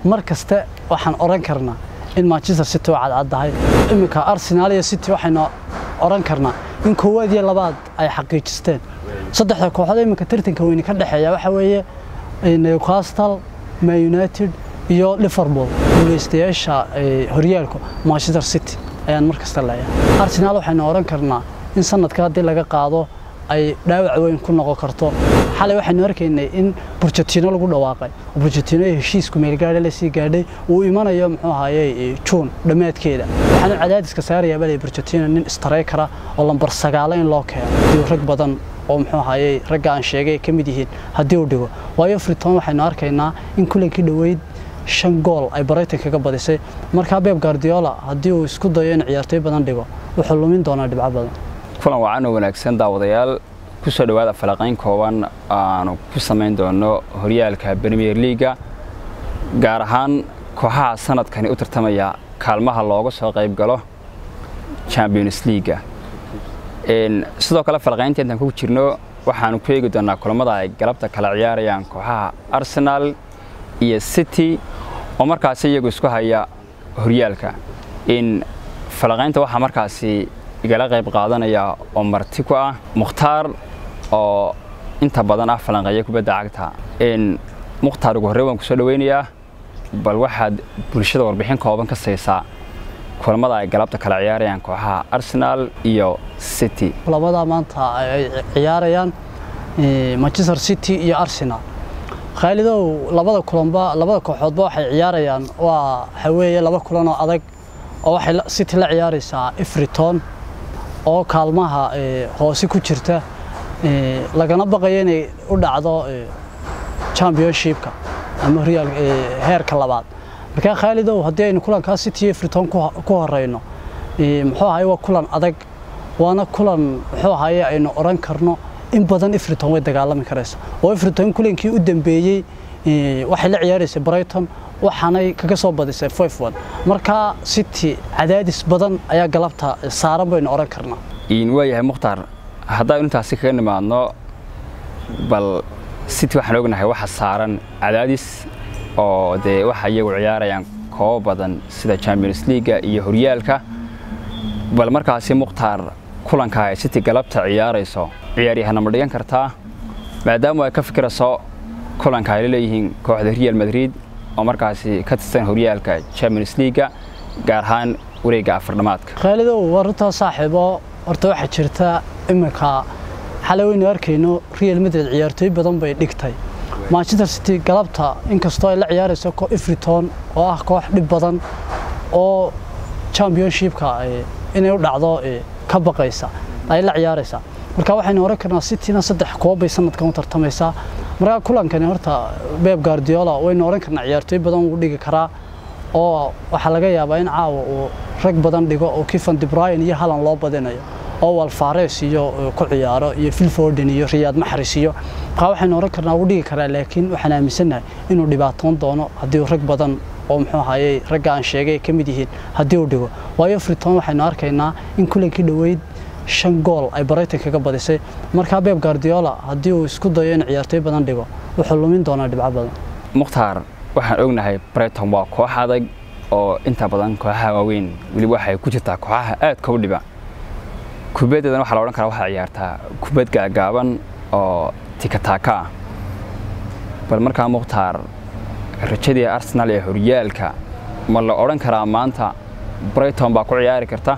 markaste waxaan oran karnaa in Manchester City oo caddahay imika Arsenal iyo City waxayna oran karnaa in koowaad iyo labaad ay xaqiijisteen saddexda kooxood imika tartanka weyn ka dhaxeeya waxa weeye Newcastle, Man United iyo Liverpool guuleystayaasha horyaalka Manchester City ayaan markasta leeyahay Arsenal waxayna oran karnaa in sanadka hadii laga qaado ay dhaawac weyn ku noqon karto xalay waxaan arkaynay in Pochettino lagu dhawaaqay Pochettino heshiisku meel gaar ah la sii gaadhay uu imanayo muxuu ahaayay June dhamaadkeeda waxaan cadaadiska saarayaa balay Pochettino nin striker ah oo lambar 9 in loo keeno rag badan oo muxuu ahaayay rag aan sheegay kamid yihiin hadii uu dhigo waayo Everton waxaan arkaynaa in kulankii dhaweyd 5 gool ay Brighton kaga badisay marka Pep Guardiola hadii uu isku dayo in ciyaartoy badan dhigo wuxuu lumin doonaa dhibco badan kulan wacan wanaagsan daawadayaal ku soo dhawaada falaqayn kooban aan ku sameyn doono horyaalka Premier League gaar ahaan kooxaha sanadkan u tartamaya kaalmaha looga soo qayb galo Champions League sidoo kale falaqaynteedan ku jirno waxaan ku eegi doonaa kulamada ay galabta kala ciyaarayaan kooxaha Arsenal iyo City oo markaas iyagu isku haya horyaalka falaqaynta waxa markaas igala qayb qaadanaya oo marti ku ah Mukhtaar oo inta badan ah falanqeeyo kubadda cagta Mukhtaar ugu horreyn waan ku soo dhaweynayaa bal waxaad bulshada warbixin kooban ka siisaa kulamada ay galabta kala ciyaarayaan kooxaha Arsenal iyo City labada maanta ay ciyaarayaan Manchester City iyo Arsenal Khaalidow labada kooxoodba waxay ciyaarayaan waa haweeye laba kulan oo adag oo waxay City la ciyaaraysaa Everton oo kaalmaha hoose ku jirta lagana baqayo inay u dhacdo championshipka ama real heerka labaad marka Khaalidow hadii aynu kulanka City Everton ku horeyno muxuu ahaay waa kulan adag waana kulan muxuu ahaay aynu oran karno in badan Everton way dagaalami karaysaa oo Everton kulankii u dambeeyay waxay la ciyaaraysay Brighton waxaanay kaga soo badisay 5-1 marka City cadaadis badan ayaa galabta saaran baynu oran karnaa waayahay Mukhtaar haddii intaasi kaga nimaadno bal City waxaan ognahay waxa saaran cadaadis oo waxa iyagu ciyaarayaan koob badan sida Champions League iyo horyaalka bal markaas Mukhtaar kulanka ay City galabta ciyaarayso ciyaaryahan ma dhigan kartaa maadaama ay ka fikirayso kulanka ay leeyihiin kooxda Real Madrid oo markaas ka tirsan horyaalka Champions League gaar ahaan wareegga afardhamaadka Khaalidow warta saaxiibo horta waxa jirta imika xalay weyn arkayno Real Madrid ciyaartoy badan bay dhigtay Manchester City galabta inkastoo ay la ciyaarayso Everton oo ah koox dhib badan oo championshipka inay u dhacdo ka baqaysa ay la ciyaaraysa marka waxaynu oran karnaa City-na 3 koob bay sanadkan u tartamaysaa marka kulankani horta Pep Guardiola waynu oran karnaa ciyaartoy badan uu dhigi karaa oo waxa laga yaabaa in caawa uu rag badan dhigo oo Kevin De Bruyne iyo Haaland loo badinayo oo Alvarez iyo ku ciyaaro iyo Phil Foden iyo Riyad Mahrez iyo waxaynu oran karnaa uu dhigi karaa laakiin waxaan aaminsanahay inuu dhibaatoon doono hadii rag badan oo muxuu ahaayay rag aan sheegay kamid yihiin hadii uu dhigo waayo Everton waxaynu arkaynaa in kulankii dhaweyd 5 gool ay Brighton kaga badisay marka Pep Guardiola hadii uu isku dayo in ciyaartoy badan dhigo wuxuu lumin doonaa dhibco badan Mukhtaar waxaan ognahay Brighton waa koox adag oo inta badan kooxaha waaweyn wali waxay ku jirtaa kooxaha aad ka u dhiba kubadeedan waxa la oran karaa waxa ciyaartaa kubad gaaban oo tikataka bal markaa Mukhtaar rajadii Arsenal ee horyaalka ma la oran karaa maanta Brighton baa ku ciyaari karta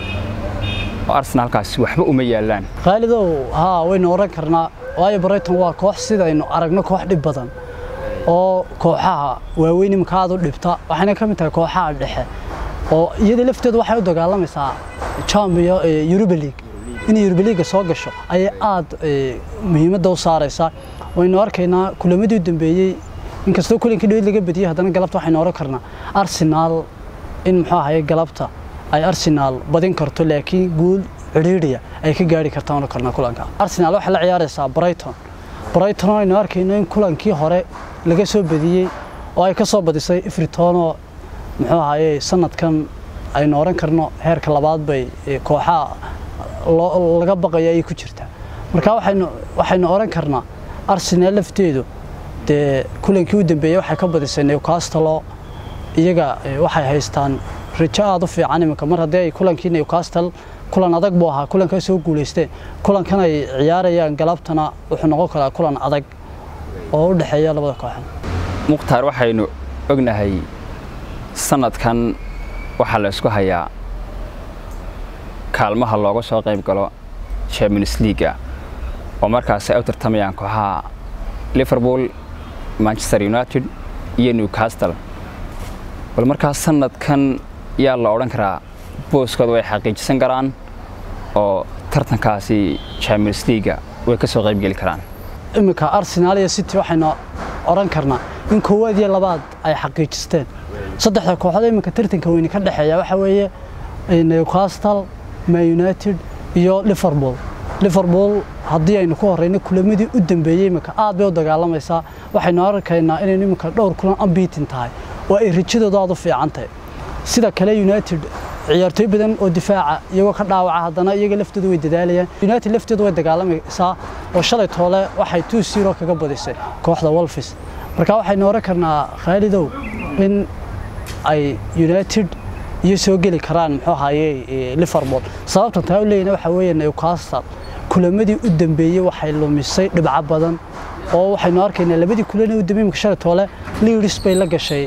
Arsenal kaas waxba uma yaalaan Khaalidow waynu oran karnaa waayo Brighton waa koox sidaynu aragno koox dhib badan oo kooxaha waaweyn imka aad u dhibta waxayna ka mid tahay kooxaha dhexe oo iyada lafteedu waxay u dagaalamaysaa Champions Europa League in Europa League soo gasho ay aad muhiimada u saaraysaa waynu arkaynaa kulamadii u dambeeyay inkastoo kulankii dhoweyd laga badiyay haddana galabta waxaynu oran karnaa Arsenal in muxuu ahaayay galabta ay Arsenal badin karto laakiin guul ciriiriya ay ka gaari kartaan karna kulanka Arsenal waxa la ciyaaraysaa Brighton aynu arkayno in kulankii hore laga soo badiyay oo ay ka soo badisay Everton oo muxuu ahaayay sanadkan aynu oran karno heerka labaad bay kooxaha laga baqayo ay ku jirtaa marka waxaynu oran karnaa Arsenal lafteedu dee kulankii u dambeeyay waxay ka badisay Newcastle iyaga waxay haystaan rajo aad u fiican iminka mar haddii ay kulankii Newcastle kulan adag buu ahaa kulanka soo guuleysteen kulankan ay ciyaarayaan galabtana wuxuu noqon karaa kulan adag oo u dhaxeeya labada kooxood Mukhtaar waxaynu ognahay sanadkan waxa la isku hayaa kaalmaha looga soo qayb galo Champions League oo markaas ay u tartamayaan kooxaha Liverpool Manchester United iyo Newcastle bal markaas sanadkan yaa la oran karaa booskooda way xaqiijisan karaan oo tartankaasi Champions League way ka soo qayb gali karaan iminka Arsenal iyo City waxayna oran karnaa in koowaad iyo labaad ay xaqiijisteen saddexda kooxood iminka tartanka weyn ka dhaxeeya waxa weeye Newcastle Man United iyo Liverpool haddii aynu ku horeyno kulamadii u dambeeyay iminka aad bay u dagaalamaysaa waxaynu arkaynaa inay iminka dhowr kulan unbeaten tahay oo ay rajadooda aad u fiican tahay sida kale United ciyaartoy badan oo difaaca iyagoo ka dhaawaca haddana iyaga laftooda way dadaalayaan United laftooda way dagaalamaysaa oo shalay toole waxay 2-0 kaga badisay kooxda Wolves marka waxaynu oran karnaa Khaalidow in ay United iyo soo gali karaan muxuu ahaayay Liverpool sababta taa u leeyna waxa weeye Newcastle kulamadii u dambeeyay waxay lumisay dhibco badan oo waxaynu arkaynaa labadii kulan ee u dambeeyay shalay toole Leeds bay la gashay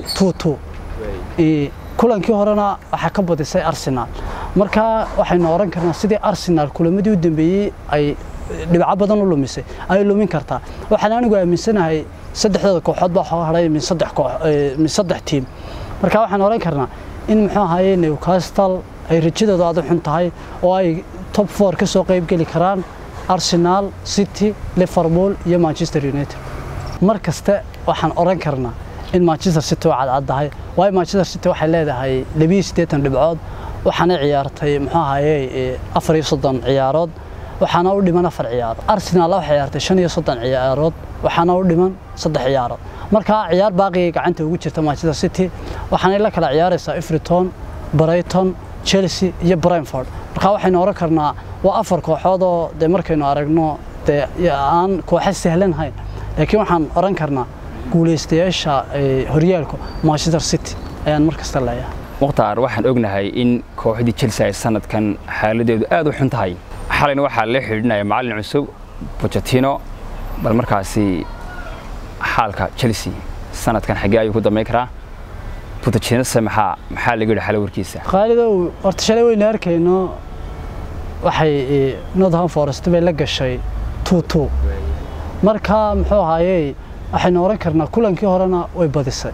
2-2 kulankii horena waxa ka badisay Arsenal marka waxaynu oran karnaa sidii Arsenal kulamadii u dambeeyay ay dhibco badan u lumisay ay lumin kartaa waxaan anigu aaminsanahay saddexda kooxood baa xoo haray min saddex team marka waxaan oran karnaa in muxuu ahaayay Newcastle ay rajadooda aad u xun tahay oo ay top 4 ka soo qayb gali karaan Arsenal City Liverpool iyo Manchester United markasta waxaan oran karnaa in Manchester City oo caddahay way Manchester City waxay leedahay 82 dhibcood waxaana ciyaartay muxuu ahaayay 34 ciyaarood waxaana u dhiman 4 ciyaarood Arsenal waxay ciyaartay 35 ciyaarood waxaana u dhiman 3 ciyaarood marka ciyaar baaqi gacanta ugu jirta Manchester City waxaana la kala ciyaaraysaa Everton Brighton Chelsea iyo Brentford marka waxaynu oran karnaa waa 4 kooxood oo markaynu aragno aan kooxo sahlan hayn laakiin waxaan oran karnaa guuleystayaasha horyaalka Manchester City ayaan markasta leeyahay Mukhtaar waxaan ognahay in kooxdii Chelsea ay sanadkan xaaladeedu aad u xun tahay xalayna waxa la xidhiidhnay macallin cusub Pochettino bal markaasi xaalka Chelsea sanadkan xagee ayuu ku damay karaa Pochettino maxaa laga yiri xal warkiisa Khaalidow horta shalay weyn arkayno waxay Nottingham Forest bay la gashay 2-2 marka muxuu ahaayay waxaynu oran karnaa kulankii horena way badisay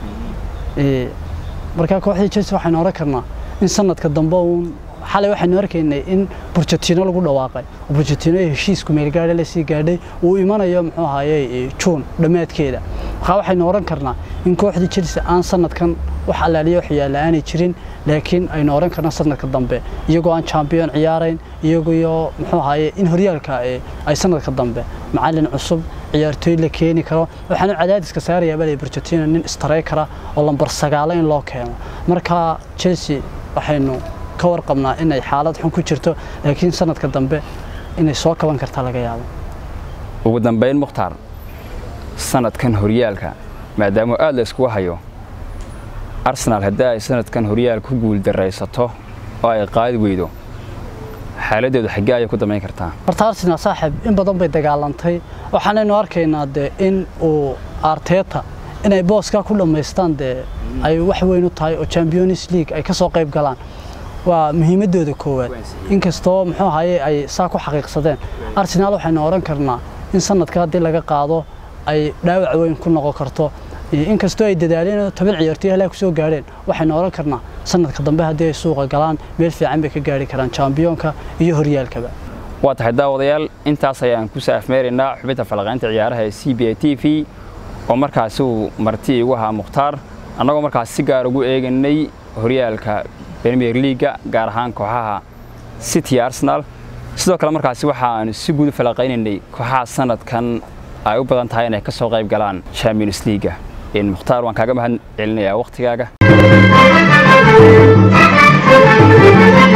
marka kooxdii Chelsea waxaynu oran karnaa in sanadka dambe xalay waxaynu arkaynay in Pochettino lagu dhawaaqay Pochettino heshiisku meel gaadhay la sii gaadhay uu imanayo muxuu ahaayay June dhamaadkeeda waxa waxaynu oran karnaa in kooxdii Chelsea aan sanadkan wax alaaliyo waxyaalaani jirin laakiin aynu oran karnaa sanadka dambe iyagoo aan champion ciyaarayn iyagoo muxuu ahaayay in horyaalka ay sanadka dambe macallin cusub ciyaartoy la keeni karo waxaanu cadaadiska saarayaa balay Pochettino nin striker oo lambar 9 in loo keeno marka Chelsea waxaynu ka warqabnaa in ay xaalad xun ku jirto laakiin sanadka dambe inay soo kaban karta laga yaabo ugu dambeyn Mukhtaar sanadkan horyaalka maadaama aad la isku hayo Arsenal hadaa ay sanadkan horyaalka ku guul dareysato oo ay qaadi weydo xaaladeedu xagee ay ku damay kartaa horta Arsenal saaxiib in badan bay dagaalantay waxaanaynu arkaynaa in uu Arteta inay booska ku dhameystaan ay wax weyn u tahay oo Champions League ay ka soo qayb galaan waa muhiimadooda koowaad inkastoo muxuu ahaayay ay saa ku xaqiiqsadeen Arsenal waxaynu oran karnaa in sanadka hadii laga qaado ay dhaawac weyn ku noqon karto inkastoo ay dadaaleen 10 ciyaartoy halka ku soo gaareen waxaynu oran karnaa sanadka dambe hadii ay suuqa galaan meel fiican bay ka gaari karaan championka iyo horyaalkaba waa tahay daawadayaal intaas ayaan ku saafmeerinaa xubinta falaqaynta ciyaaraha ee CBA TV oo markaas uu marti ugu ahaa Mukhtaar anagoo markaas si gaar ugu eeganay horyaalka Premier League gaar ahaan kooxaha City Arsenal sidoo kale markaas waxaan si guud u falaqaynaynay kooxaha sanadkan ay u badan tahay inay ka soo qayb galaan Champions League in Mukhtaar waan kaaga mahad celinayaa waqtigaaga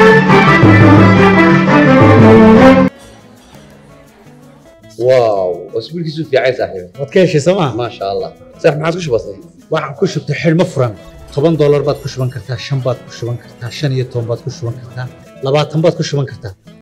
واو وسبيلك في عايز صاحبي waad ka heshay sooma ما شاء الله صح ما عاد كش بسيط waxaan ku shubtay xidhmo furan $10 baad ku shuban kartaa 5 baad ku shuban kartaa 15 baad ku shuban kartaa 20 baad ku shuban kartaa